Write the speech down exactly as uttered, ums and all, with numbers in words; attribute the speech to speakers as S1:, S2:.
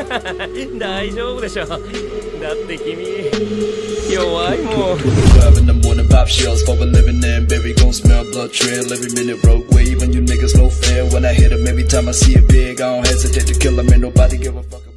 S1: 大丈夫でしょ。だって君弱いもん。
S2: twelve in the morning, pop shells for a living and baby gon' smell blood trail every minute. Rogue wave and you niggas no fair. When I hit 'em every time I see it big, I don't hesitate to kill 'em. Ain't nobody give a fuck.